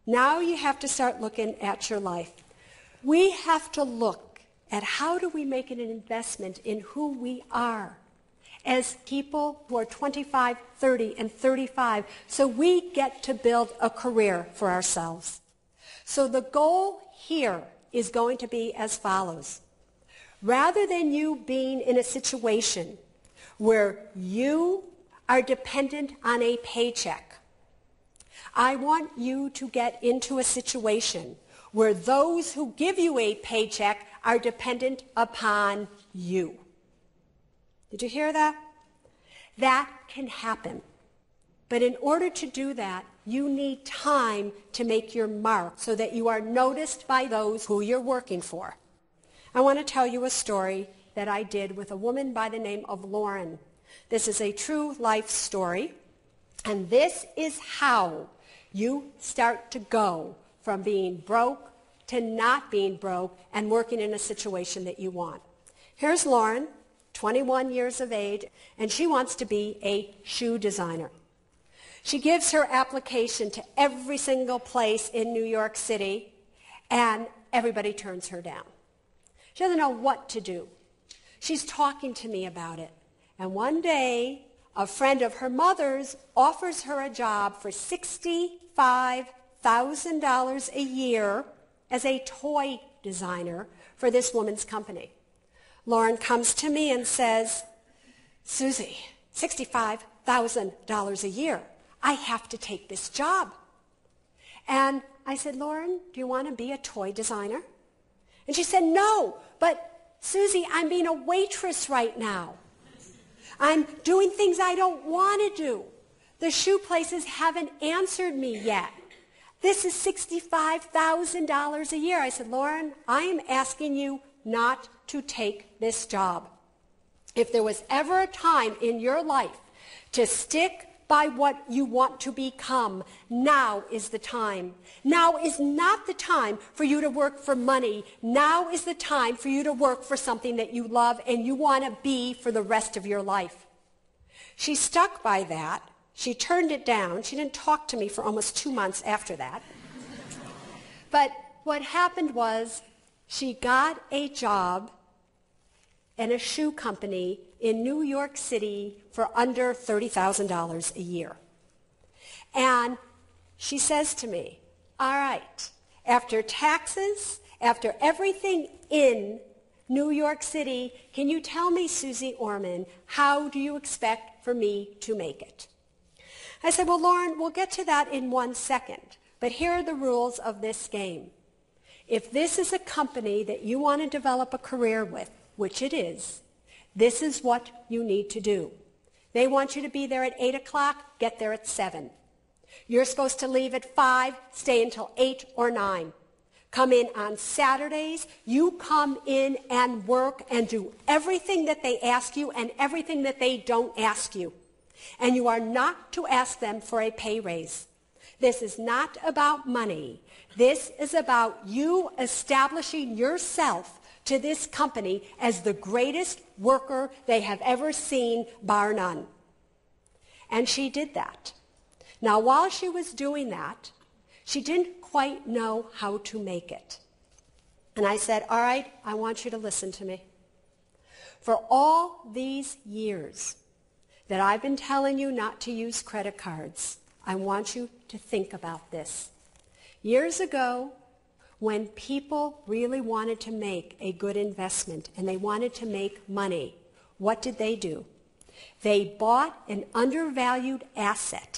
Now you have to start looking at your life. We have to look at how do we make an investment in who we are as people who are 25, 30, and 35, so we get to build a career for ourselves. So the goal here is going to be as follows. Rather than you being in a situation where you are dependent on a paycheck, I want you to get into a situation where those who give you a paycheck are dependent upon you. Did you hear that? That can happen. But in order to do that, you need time to make your mark so that you are noticed by those who you're working for. I want to tell you a story that I did with a woman by the name of Lauren. This is a true life story, and this is how you start to go from being broke to not being broke and working in a situation that you want. Here's Lauren, 21 years of age, and she wants to be a shoe designer. She gives her application to every single place in New York City, and everybody turns her down. She doesn't know what to do. She's talking to me about it. And one day, a friend of her mother's offers her a job for $65,000 a year as a toy designer for this woman's company. Lauren comes to me and says, Susie, $65,000 a year. I have to take this job. And I said, Lauren, do you want to be a toy designer? And she said, no, but Susie, I'm being a waitress right now. I'm doing things I don't want to do. The shoe places haven't answered me yet. This is $65,000 a year. I said, Lauren, I am asking you not to take this job. If there was ever a time in your life to stick by what you want to become, now is the time. Now is not the time for you to work for money. Now is the time for you to work for something that you love and you want to be for the rest of your life. She stuck by that. She turned it down. She didn't talk to me for almost 2 months after that. But what happened was she got a job in a shoe company in New York City for under $30,000 a year. And she says to me, all right, after taxes, after everything in New York City, can you tell me, Susie Orman, how do you expect for me to make it? I said, well, Lauren, we'll get to that in 1 second, but here are the rules of this game. If this is a company that you want to develop a career with, which it is, this is what you need to do. They want you to be there at 8 o'clock, get there at 7. You're supposed to leave at 5, stay until 8 or 9. Come in on Saturdays. You come in and work and do everything that they ask you and everything that they don't ask you. And you are not to ask them for a pay raise. This is not about money. This is about you establishing yourself to this company as the greatest worker they have ever seen, bar none. And she did that. Now, while she was doing that, she didn't quite know how to make it. And I said, all right, I want you to listen to me. For all these years that I've been telling you not to use credit cards, I want you to think about this. Years ago, when people really wanted to make a good investment and they wanted to make money, what did they do? They bought an undervalued asset.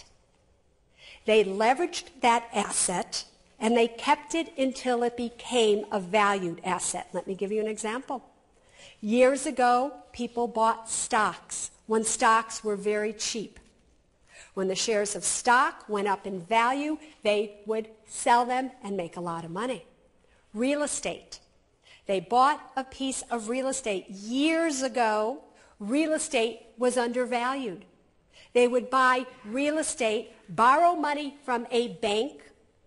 They leveraged that asset and they kept it until it became a valued asset. Let me give you an example. Years ago, people bought stocks when stocks were very cheap. When the shares of stock went up in value, they would sell them and make a lot of money. Real estate. They bought a piece of real estate. Years ago, real estate was undervalued. They would buy real estate, borrow money from a bank,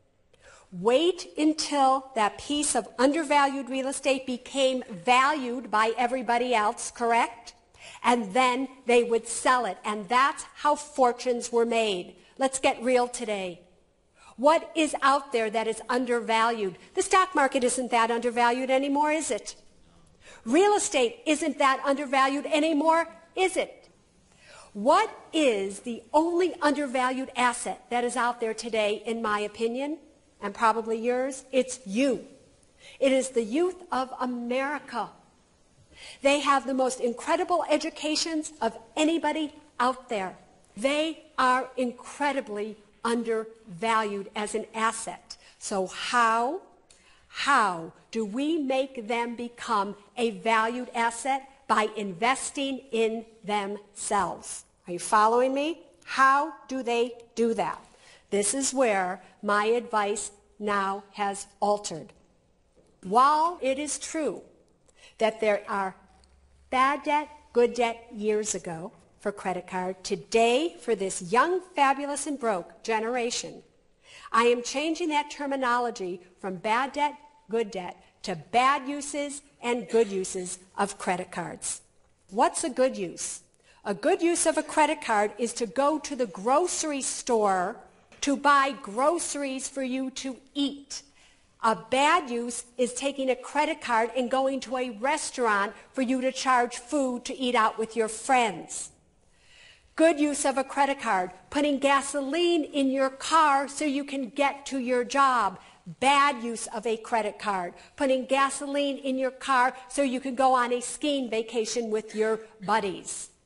wait until that piece of undervalued real estate became valued by everybody else, correct? And then they would sell it. And that's how fortunes were made. Let's get real today. What is out there that is undervalued? The stock market isn't that undervalued anymore, is it? Real estate isn't that undervalued anymore, is it? What is the only undervalued asset that is out there today, in my opinion, and probably yours? It's you. It is the youth of America. They have the most incredible educations of anybody out there. They are incredibly undervalued as an asset. So how do we make them become a valued asset? By investing in themselves. Are you following me? How do they do that? This is where my advice now has altered. While it is true that there are bad debt, good debt years ago for credit card, today for this young, fabulous, and broke generation, I am changing that terminology from bad debt, good debt, to bad uses and good uses of credit cards. What's a good use? A good use of a credit card is to go to the grocery store to buy groceries for you to eat. A bad use is taking a credit card and going to a restaurant for you to charge food to eat out with your friends. Good use of a credit card, putting gasoline in your car so you can get to your job. Bad use of a credit card, putting gasoline in your car so you can go on a skiing vacation with your buddies.